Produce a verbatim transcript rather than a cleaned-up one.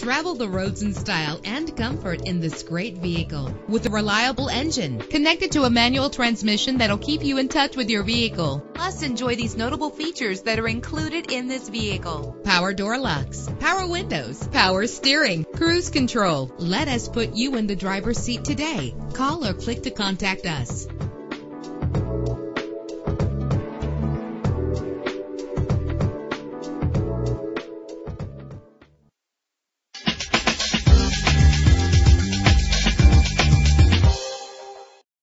Travel the roads in style and comfort in this great vehicle with a reliable engine connected to a manual transmission that'll keep you in touch with your vehicle. Plus, enjoy these notable features that are included in this vehicle: power door locks, power windows, power steering, cruise control. Let us put you in the driver's seat today. Call or click to contact us.